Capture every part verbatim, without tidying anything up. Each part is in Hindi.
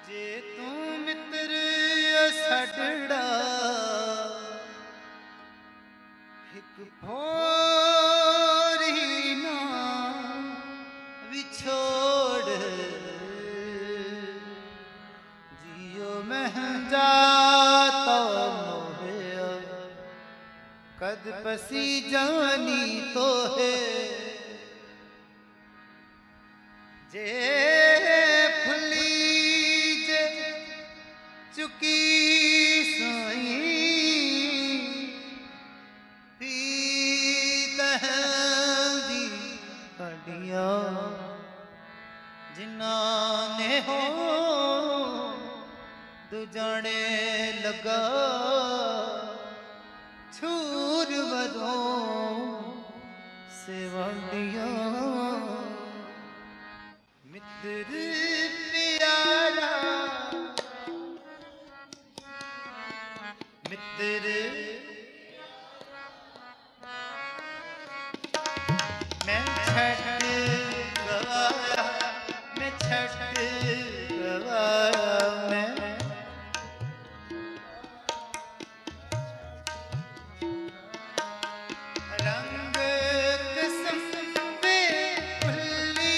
जे तू मित्र सड़ड़ा एक भोरी ना विछोड़ जियो महंजा तो मोहे कद पसी जानी तो है जे चुकी साई पीत दी कड़िया जिन्ना ने हो दुजाने लगा छूर वरों से वंडिया मित्र प्यारा मित्र मैं छठ गवाया मैं छठ गवाया मैं रंग कसम पे भुल्ली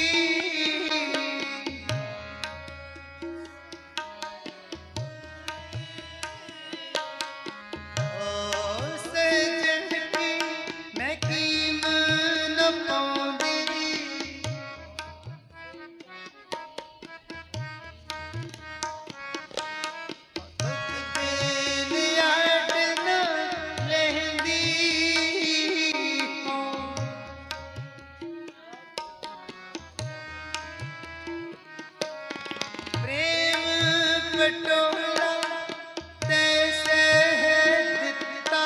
पटोला तैसे दिता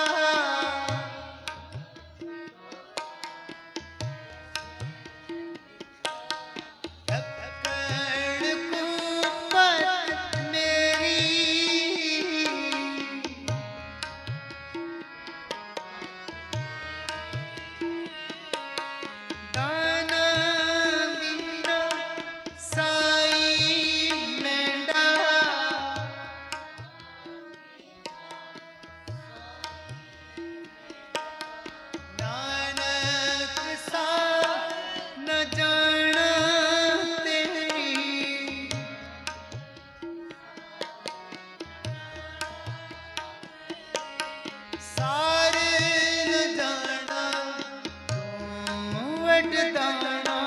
धक्कड़ कुपत मेरी दाना बिना साई मेंढा नानक सा न जाना तेरी सारे न जाना तू वडदाना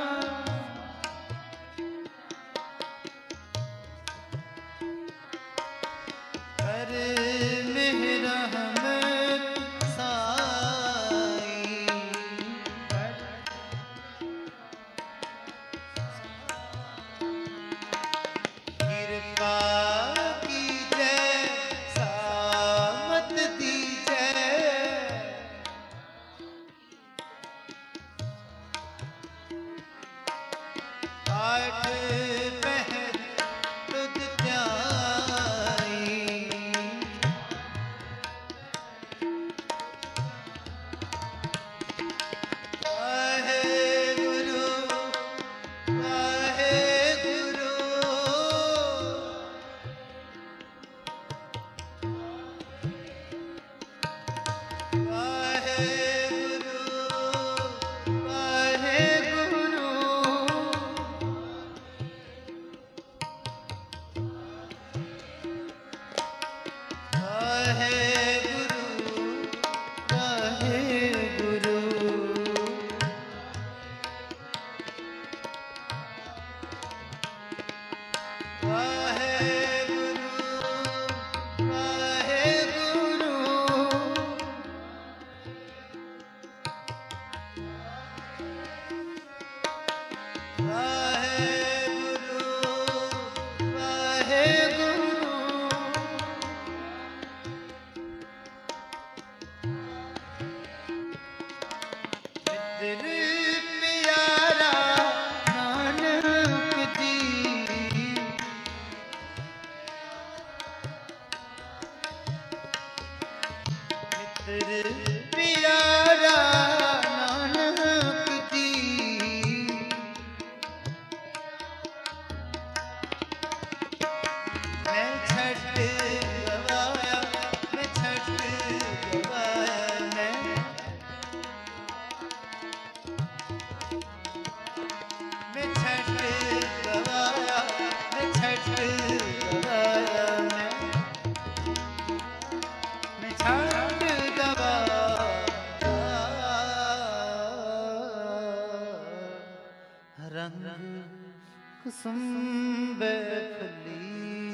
कर मेरा रहमत साई कृपा की जय सामत दी जय आठ पहर तुझ त्याई वाहे गुरु वाहे गुरु वाहे गुरु वाहे गुरु वाहे गुरु वाहे गुरु वाहे गुरु वाहे गुरु वाहे गुरु वाहे गुरु मित्र प्यारा नानक जी रंग कुसुम फली